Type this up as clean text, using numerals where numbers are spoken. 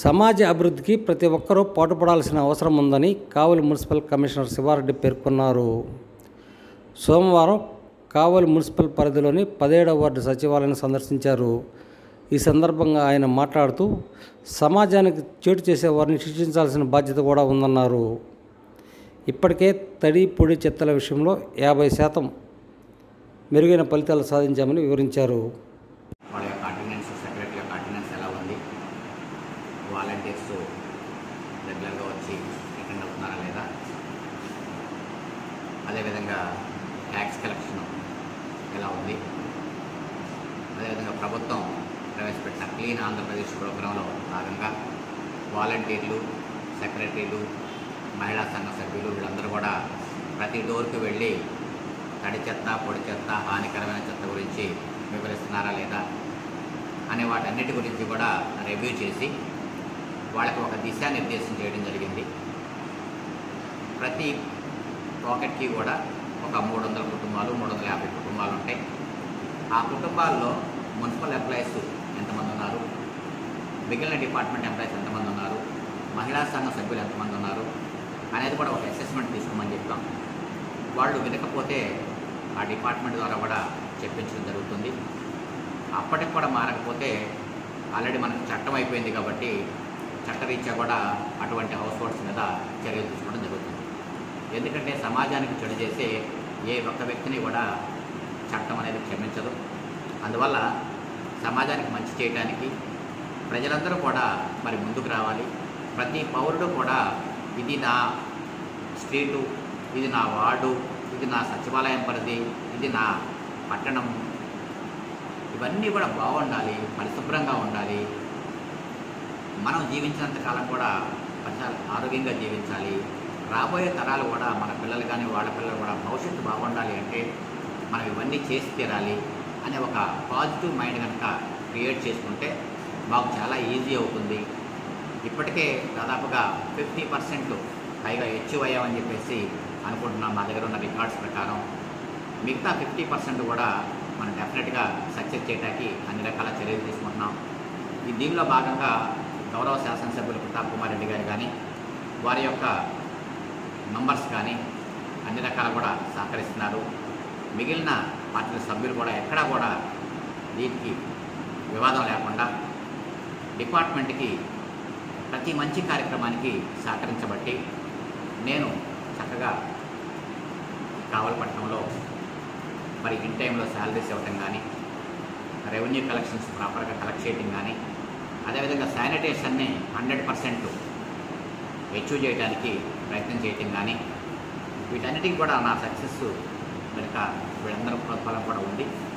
సమాజ అభివృద్ధికి ప్రతి ఒక్కరూ పాటుపడాల్సిన అవసరం ఉందని కావలి మున్సిపల్ కమిషనర్ శివారెడ్డి పేర్కొన్నారు. సోమవారం కావలి మున్సిపల్ పరిధిలోని 17వ వార్డు సచివాలయాన్ని సందర్శించారు. ఈ సందర్భంగా ఆయన మాట్లాడుతూ సమాజానికి చేటు చేసే వారిని శిక్షించాల్సిన బాధ్యత కూడా ఉందన్నారు. ఇప్పటికే తడి పొడి చెత్తల విషయంలో 50% మెరుగైన ఫలితాలు సాధించామని వివరించారు. వాళ్ళ యొక్క అటెండెన్స్, సెక్రటరీ యొక్క అటెండెన్స్ ఎలా ఉంది, వాలంటీర్స్ రెగ్యులర్గా వచ్చి అటెండ్ అవుతున్నారా లేదా, అదేవిధంగా ట్యాక్స్ కలెక్షన్ ఎలా ఉంది, అదేవిధంగా ప్రభుత్వం ప్రవేశపెట్టిన క్లీన్ ఆంధ్రప్రదేశ్ ప్రోగ్రాంలో భాగంగా వాలంటీర్లు, సెక్రటరీలు, మహిళా సంఘ సభ్యులు వీళ్ళందరూ కూడా ప్రతి డోర్కి వెళ్ళి తడి చెత్త, పొడి చెత్త, హానికరమైన చెత్త గురించి వివరిస్తున్నారా లేదా అనే వాటన్నిటి గురించి కూడా రివ్యూ చేసి వాళ్ళకి ఒక దిశానిర్దేశం చేయడం జరిగింది. ప్రతి పాకెట్కి కూడా ఒక 300 కుటుంబాలు, 350 కుటుంబాలు ఉంటాయి. ఆ కుటుంబాల్లో మున్సిపల్ ఎంప్లాయీస్ ఎంతమంది ఉన్నారు, మిగిలిన డిపార్ట్మెంట్ ఎంప్లాయీస్ ఎంతమంది ఉన్నారు, మహిళా సంఘ సభ్యులు ఎంతమంది ఉన్నారు అనేది కూడా ఒక అసెస్మెంట్ తీసుకోమని చెప్తాం. వాళ్ళు వినకపోతే ఆ డిపార్ట్మెంట్ ద్వారా కూడా చెప్పించడం జరుగుతుంది. అప్పటికి కూడా మారకపోతే ఆల్రెడీ మనకు చట్టం అయిపోయింది కాబట్టి చట్టరీత్యా కూడా అటువంటి హౌస్ హోల్డ్స్ మీద చర్యలు తీసుకోవడం జరుగుతుంది. ఎందుకంటే సమాజానికి చెడు చేసే ఏ ఒక్క వ్యక్తిని కూడా చట్టం అనేది క్షమించదు. అందువల్ల సమాజానికి మంచి చేయడానికి ప్రజలందరూ కూడా మరి ముందుకు రావాలి. ప్రతి పౌరుడు కూడా ఇది నా స్ట్రీటు, ఇది నా వార్డు, ఇది నా సచివాలయం పరిధి, ఇది నా పట్టణం, ఇవన్నీ కూడా బాగుండాలి, పరిశుభ్రంగా ఉండాలి. మనం జీవించినంత కాలం కూడా ప్రజలు ఆరోగ్యంగా జీవించాలి. రాబోయే తరాలు కూడా మన పిల్లలు కానీ వాళ్ళ పిల్లలు కూడా భవిష్యత్తు బాగుండాలి అంటే మనం ఇవన్నీ చేసి తీరాలి అనే ఒక పాజిటివ్ మైండ్ కనుక క్రియేట్ చేసుకుంటే మాకు చాలా ఈజీ అవుతుంది. ఇప్పటికే దాదాపుగా 50% పైగా అచీవ్ అయ్యామని చెప్పేసి అనుకుంటున్నాం. మా దగ్గర ఉన్న రికార్డ్స్ ప్రకారం మిగతా 50% కూడా మనం డెఫినెట్గా సక్సెస్ చేయడానికి అన్ని రకాల చర్యలు తీసుకుంటున్నాం. దీనిలో భాగంగా గౌరవ శాసనసభ్యులు ప్రతాప్ కుమార్ రెడ్డి గారు కానీ వారి యొక్క మెంబర్స్ కానీ అన్ని రకాల కూడా సహకరిస్తున్నారు. మిగిలిన పార్టీల సభ్యులు కూడా ఎక్కడా కూడా దీనికి వివాదం లేకుండా డిపార్ట్మెంట్కి ప్రతి మంచి కార్యక్రమానికి సహకరించబట్టి నేను చక్కగా కావలి పట్టణంలో మరి ఇన్ టైంలో శాలరీస్ ఇవ్వటం కానీ, రెవెన్యూ కలెక్షన్స్ ప్రాపర్గా కలెక్ట్ చేయడం కానీ, అదేవిధంగా శానిటేషన్ని 100% అచీవ్ చేయడానికి ప్రయత్నం చేయటం కానీ, వీటన్నిటికీ కూడా నా సక్సెస్ వెనుక వీళ్ళందరూ ప్రోత్సాహం కూడా ఉంది.